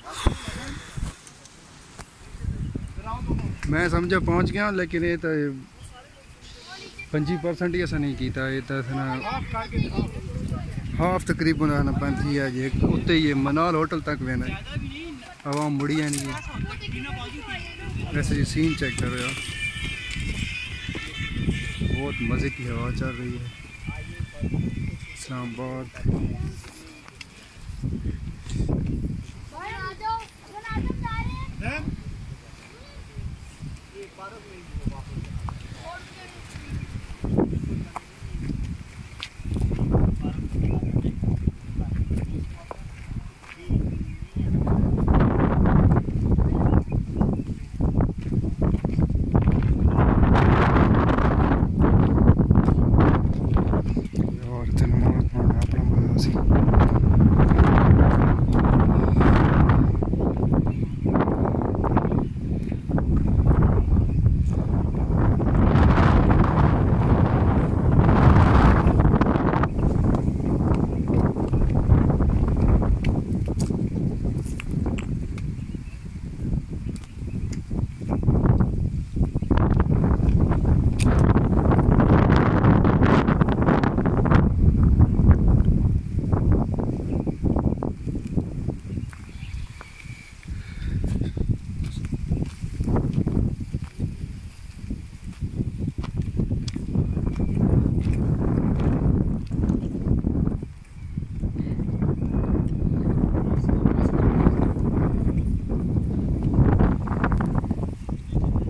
मैं समझा पहुंच गया, लेकिन ये तो 25% ही ऐसा नहीं किया। ये तो हाफ तकरीबन आना 5 है जी उत्ते ही मनाल होटल तक वेना आवाम मुड़ी नहीं है। वैसे ये सीन चेक करो यार, बहुत मज़े की हवा चल रही है इस्लामाबाद।